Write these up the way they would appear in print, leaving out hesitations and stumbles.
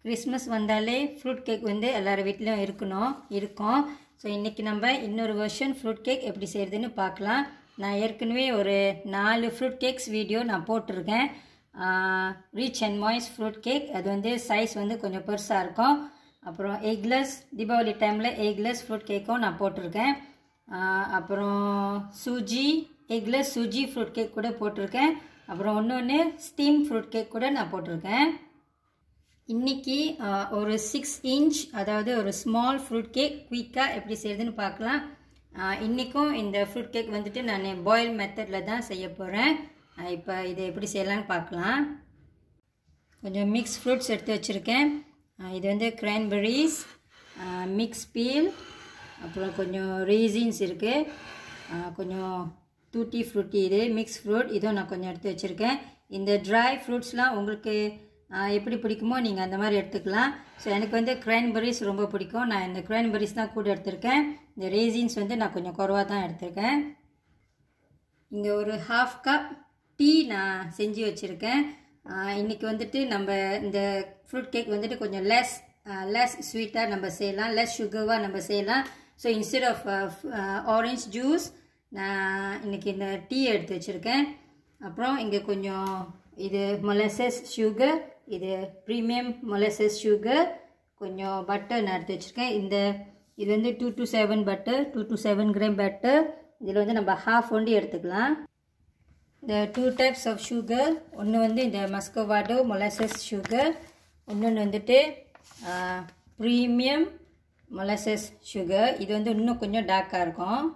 Christmas வந்தாலே fruit cake வந்து எல்லார் வீட்லேயும் இருக்கும். ஸோ இன்றைக்கி நம்ம இன்னொரு வெர்ஷன் ஃப்ரூட் கேக் எப்படி செய்கிறதுன்னு பார்க்கலாம். நான் ஏற்கனவே ஒரு 4 ஃப்ரூட் கேக்ஸ் வீடியோ நான் போட்டிருக்கேன். Rich and moist fruit cake, அது வந்து சைஸ் வந்து கொஞ்சம் பெருசாக இருக்கும். அப்புறம் எக்லெஸ், தீபாவளி டைமில் எக்லெஸ் ஃப்ரூட் கேக்கும் நான் போட்டிருக்கேன். அப்புறம் எக்லெஸ் சூஜி ஃப்ரூட் கேக் கூட போட்டிருக்கேன். அப்புறம் ஒன்று ஸ்டீம் ஃப்ரூட் கேக் கூட நான் போட்டிருக்கேன். இன்றைக்கி ஒரு 6 இன்ச், அதாவது ஒரு ஸ்மால் ஃப்ரூட் கேக் குயிக்காக எப்படி செய்கிறதுன்னு பார்க்கலாம். இன்றைக்கும் இந்த ஃப்ரூட் கேக் வந்துட்டு நான் பாயில் மெத்தடில் தான் செய்ய போகிறேன். இப்போ இதை எப்படி செய்யலான்னு பார்க்கலாம். கொஞ்சம் மிக்ஸ் ஃப்ரூட்ஸ் எடுத்து வச்சுருக்கேன். இது வந்து கிரான்பெரிஸ், மிக்ஸ் பீல், அப்புறம் கொஞ்சம் ரீசின்ஸ் இருக்குது, கொஞ்சம் டூட்டி ஃப்ரூட்டி, இது மிக்ஸ் ஃப்ரூட், இதுவும் நான் கொஞ்சம் எடுத்து வச்சுருக்கேன். இந்த ட்ரை ஃப்ரூட்ஸ்லாம் உங்களுக்கு எப்படி பிடிக்குமோ நீங்கள் அந்த மாதிரி எடுத்துக்கலாம். ஸோ எனக்கு வந்து கிரான்பெரிஸ் ரொம்ப பிடிக்கும். நான் இந்த கிரான்பெரிஸ் தான் கூட எடுத்திருக்கேன். இந்த ரேசின்ஸ் வந்து நான் கொஞ்சம் குறைவாக தான் எடுத்திருக்கேன். இங்கே ஒரு 1/2 கப் டீ நான் செஞ்சு வச்சுருக்கேன். இன்றைக்கி வந்துட்டு நம்ம இந்த ஃப்ரூட் கேக் வந்துட்டு கொஞ்சம் லெஸ் ஸ்வீட்டாக நம்ம செய்யலாம், லெஸ் சுகர்வாக நம்ம செய்யலாம். So instead of orange juice நான் இன்றைக்கி இந்த டீ எடுத்து வச்சுருக்கேன். அப்புறம் இங்கே கொஞ்சம் இது மொலசஸ் சுகர், இது ப்ரீமியம் மொலசஸ் சுகர், கொஞ்சம் பட்டர் நான் எடுத்து வச்சுருக்கேன். இது வந்து 2 to 7 butter, 2 to 7 gram butter. இதில் வந்து நம்ம ½ ஒண்டி எடுத்துக்கலாம். இந்த 2 டைப்ஸ் ஆஃப் சுகர், ஒன்று வந்து இந்த மஸ்கவாடோ மொலசஸ் சுகர், இன்னொன்று வந்துட்டு ப்ரீமியம் மொலசஸ் சுகர். இது வந்து இன்னும் கொஞ்சம் டார்க்காக இருக்கும்.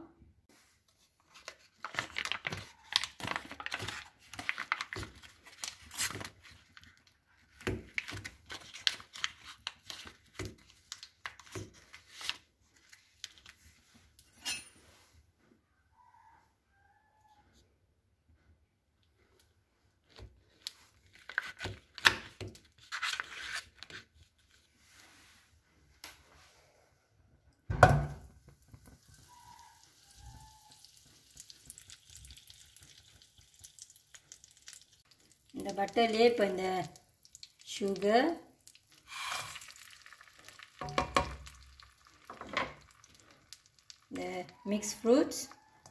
இந்த பட்டர்லேயே இப்போ இந்த சுகர், இந்த மிக்ஸ் ஃப்ரூட்ஸ்,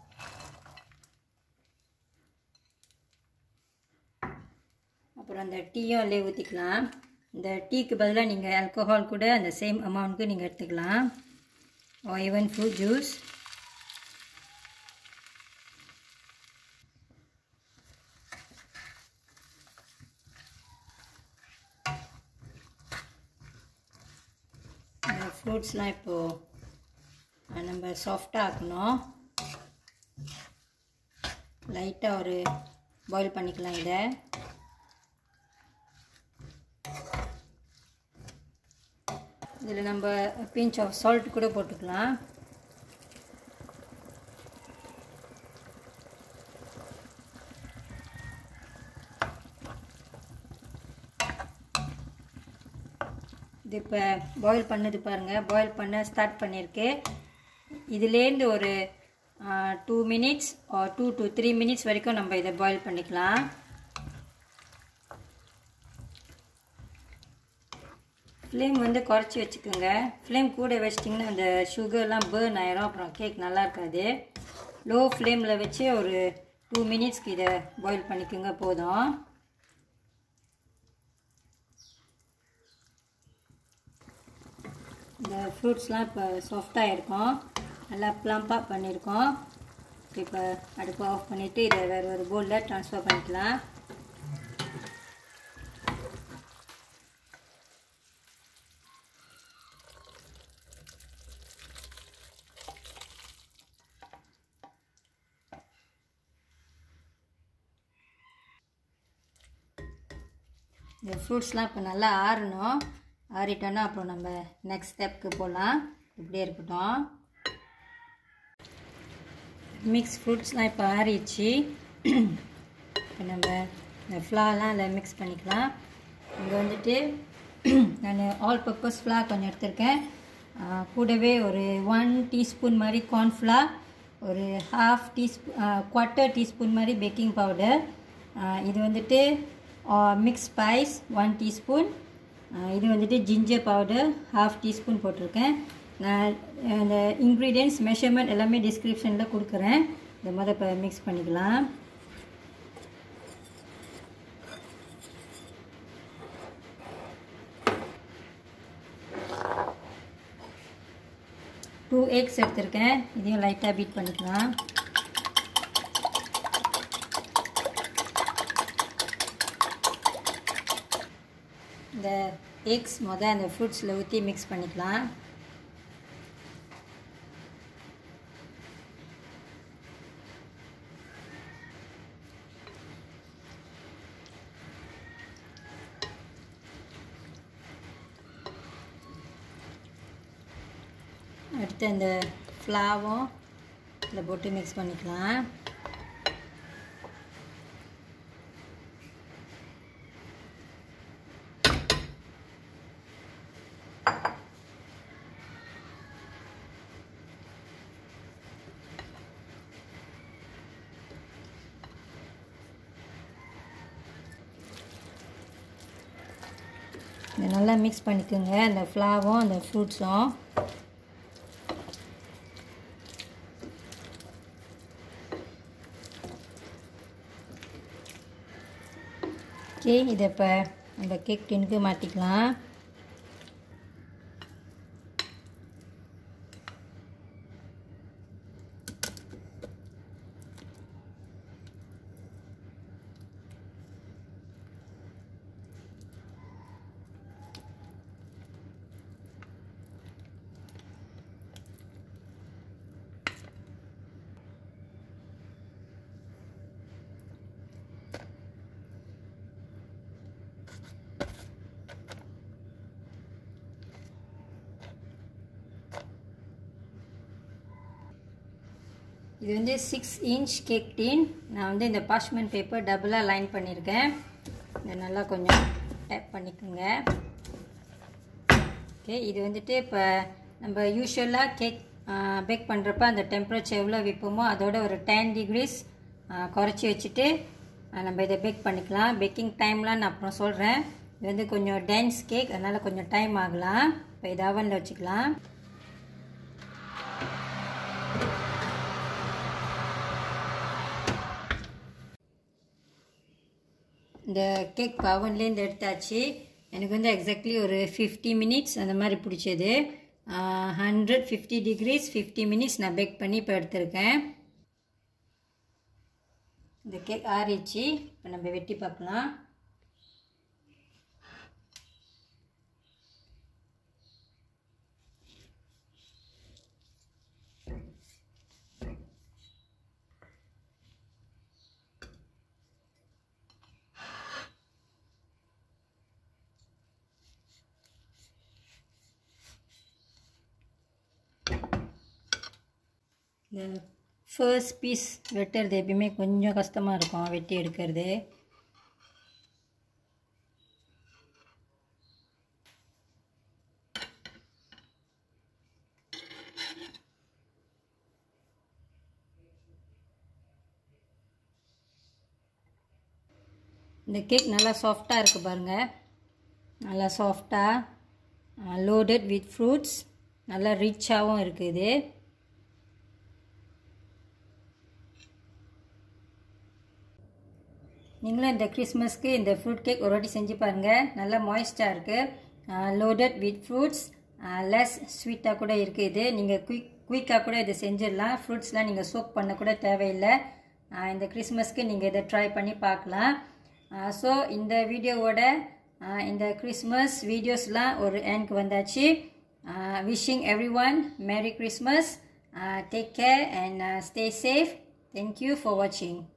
அப்புறம் அந்த டீயும் அதிலே ஊற்றிக்கலாம். இந்த டீக்கு பதிலாக நீங்கள் ஆல்கோஹால் கூட அந்த சேம் அமௌண்ட்டுக்கு நீங்கள் எடுத்துக்கலாம். ஈவன் ஃப்ரூட் ஜூஸ், ஃப்ரூட்ஸ்லாம் இப்போது நம்ம சாஃப்டாக ஆக்கணும். லைட்டாக ஒரு பாயில் பண்ணிக்கலாம். இதை இதில் நம்ம பிஞ்ச் ஆஃப் சால்ட் கூட போட்டுக்கலாம். இது இப்போ பாயில் பண்ணது பாருங்கள், பாயில் பண்ண ஸ்டார்ட் பண்ணியிருக்கு. இதுலேருந்து ஒரு 2 மினிட்ஸ் 2 to 3 மினிட்ஸ் வரைக்கும் நம்ம இதை பாயில் பண்ணிக்கலாம். ஃப்ளேம் வந்து குறைச்சி வச்சுக்கோங்க. ஃப்ளேம் கூட வச்சிட்டிங்கன்னா அந்த சுகர்லாம் பேர்ன் ஆயிரும், அப்புறம் கேக் நல்லா இருக்காது. லோ ஃப்ளேமில் வச்சு ஒரு 2 மினிட்ஸ்க்கு இதை பாயில் பண்ணிக்கோங்க, போதும். இந்த ஃப்ரூட்ஸ்லாம் இப்போ சாஃப்டாக இருக்கும், நல்லா ப்ளம்பாக பண்ணியிருக்கோம். இப்போ அடுப்பு ஆஃப் பண்ணிவிட்டு இதை வேறு ஒரு பவுலில் ட்ரான்ஸ்ஃபர் பண்ணிக்கலாம். இந்த ஃப்ரூட்ஸ்லாம் இப்போ நல்லா ஆறணும். ஆறிட்டோன்னா அப்புறம் நம்ம நெக்ஸ்ட் ஸ்டெப்புக்கு போகலாம். இப்படியே இருக்கட்டும். மிக்ஸ் ஃப்ரூட்ஸ்லாம் இப்போ ஆறிடுச்சு. இப்போ நம்ம இந்த ஃப்ளார்லாம் அதில் மிக்ஸ் பண்ணிக்கலாம். இங்கே வந்துட்டு நான் ஆல் பர்பஸ் ஃப்ளார் கொஞ்சம் எடுத்திருக்கேன். கூடவே ஒரு 1 டீஸ்பூன் மாதிரி கார்ன்ஃப்ளார், ஒரு குவார்ட்டர் டீஸ்பூன் மாதிரி பேக்கிங் பவுடர், இது வந்துட்டு மிக்ஸ் ஸ்பைஸ் 1 டீஸ்பூன், இது வந்துட்டு ஜிஞ்சர் பவுடர் 1/2 டீஸ்பூன் போட்டிருக்கேன். நான் அந்த இன்க்ரீடியன்ட்ஸ் மெஷர்மெண்ட் எல்லாமே டிஸ்கிரிப்ஷனில் கொடுக்குறேன். இதை இப்போ மிக்ஸ் பண்ணிக்கலாம். டூ எக்ஸ் எடுத்திருக்கேன். இதையும் லைட்டாக பீட் பண்ணிக்கலாம். இந்த எக்ஸ் அந்த ஃப்ரூட்ஸில் ஊற்றி மிக்ஸ் பண்ணிக்கலாம். அடுத்து அந்த ஃப்ளாவும் இதில் போட்டு மிக்ஸ் பண்ணிக்கலாம். இதை நல்லா மிக்ஸ் பண்ணிக்கோங்க, அந்த ஃப்ளாவும் அந்த ஃப்ரூட்ஸும். ஓகே, இதை இப்போ அந்த கேக் டின்னுக்கு மாற்றிக்கலாம். இது வந்து 6 இன்ச் கேக் டின். நான் வந்து இந்த பார்ச்மெண்ட் பேப்பர் டபுளாக லைன் பண்ணியிருக்கேன். இதை நல்லா கொஞ்சம் டேப் பண்ணிக்கோங்க. ஓகே, இது வந்துட்டு இப்போ நம்ம யூஸ்வலாக கேக் பேக் பண்ணுறப்ப அந்த டெம்பரேச்சர் எவ்வளோ வைப்போமோ அதோட ஒரு 10 டிகிரிஸ் குறைச்சி வச்சுட்டு நம்ம இதை பேக் பண்ணிக்கலாம். பேக்கிங் டைம்லாம் நான் அப்புறம் சொல்கிறேன். இது வந்து கொஞ்சம் டென்ஸ் கேக், அதனால் கொஞ்சம் டைம் ஆகலாம். இப்போ இதை அவனில் வச்சுக்கலாம். இந்த கேக் அவன்லேருந்து எடுத்தாச்சு. எனக்கு வந்து எக்ஸாக்ட்லி ஒரு 50 மினிட்ஸ் அந்த மாதிரி பிடிச்சது. 150 டிகிரிஸ் 50 மினிட்ஸ் நான் பேக் பண்ணி இப்போ எடுத்திருக்கேன். இந்த கேக் ஆறிச்சு. இப்போ நம்ம வெட்டி பார்க்கலாம். இந்த ஃபர்ஸ்ட் பீஸ் வெட்டுறது எப்பயுமே கொஞ்சம் கஷ்டமாக இருக்கும், வெட்டி எடுக்கிறது. இந்த கேக் நல்லா சாஃப்டாக இருக்குது பாருங்கள். நல்லா சாஃப்டாக லோடட் வித் ஃப்ரூட்ஸ், நல்லா ரிச்சாகவும் இருக்குது. நீங்களும் இந்த கிறிஸ்மஸ்க்கு இந்த ஃப்ரூட் கேக் ஒரு வாட்டி செஞ்சு பாருங்கள். நல்லா மாய்ஸ்டாக இருக்குது, லோடட் வித் ஃப்ரூட்ஸ், லெஸ் ஸ்வீட்டாக கூட இருக்குது. இது நீங்கள் குயிக்காக கூட இதை செஞ்சிடலாம். ஃப்ரூட்ஸ்லாம் நீங்கள் சோக் பண்ண கூட தேவையில்லை. இந்த கிறிஸ்மஸ்க்கு நீங்கள் இதை ட்ரை பண்ணி பார்க்கலாம். ஸோ இந்த வீடியோவோட இந்த கிறிஸ்மஸ் வீடியோஸ்லாம் ஒரு எண்ட்க்கு வந்தாச்சு. Wishing everyone merry Christmas. Take care and stay safe. Thank you for வாட்சிங்.